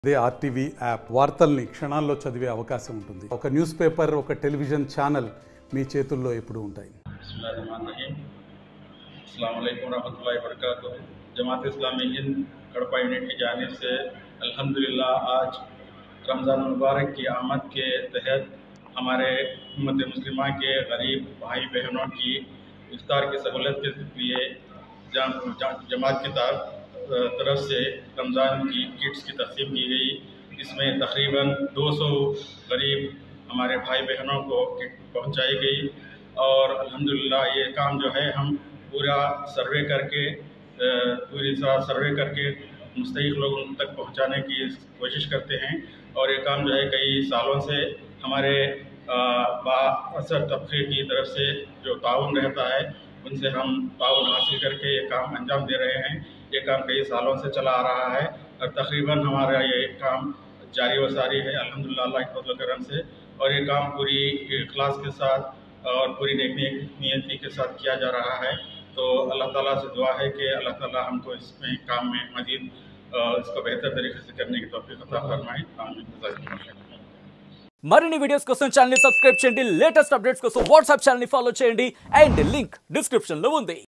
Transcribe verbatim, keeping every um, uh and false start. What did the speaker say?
అదే RTV app వార్తల్ని క్షణాల్లో చదివే అవకాశం ఉంటుంది. ఒక న్యూస్ పేపర్, ఒక టెలివిజన్ ఛానల్ మీ చేతుల్లో ఎప్పుడూ ఉంటాయి. अस्सलाम वालेकुम रहमतुल्लाहि व बरकातुहू। जमात इस्लामी हिंद कड़पा यूनिट की जानिब से अल्हम्दुलिल्लाह आज रमज़ान मुबारक की आमद के तहत हमारे उम्मत मुस्लिमा के गरीब भाई बहनों की इफ्तार की सहूलत के लिए जमात की तरफ से रमज़ान की किट्स की तक़सीम की गई। इसमें तकरीबन दो सौ गरीब हमारे भाई बहनों को किट पहुंचाई गई और अल्हम्दुलिल्लाह ये काम जो है हम पूरा सर्वे करके पूरी तरह सर्वे करके मुस्तहिक लोगों तक पहुंचाने की कोशिश करते हैं। और ये काम जो है कई सालों से हमारे बाअसर तबके की तरफ से जो ताउन रहता है उनसे हम ताउन हासिल करके ये काम अंजाम दे रहे हैं। ये काम कई सालों से चला आ रहा है और तकरीबन हमारा ये काम जारी व सारी है अल्हम्दुलिल्लाह अल्लाह के फज़ल करम से। और ये काम पूरी इखलास के साथ और पूरी नियति के साथ किया जा रहा है। तो अल्लाह ताला से दुआ है कि अल्लाह ताला हमको इसमें काम में मज़ीद इसको बेहतर तरीके से करने की तौफीक अता फरमाए। మరిన్ని వీడియోస్ కోసం ఛానల్ ని సబ్స్క్రైబ్ చేయండి, లేటెస్ట్ అప్డేట్స్ కోసం వాట్సాప్ ఛానల్ ని ఫాలో చేయండి అండ్ లింక్ డిస్క్రిప్షన్ లో ఉంది.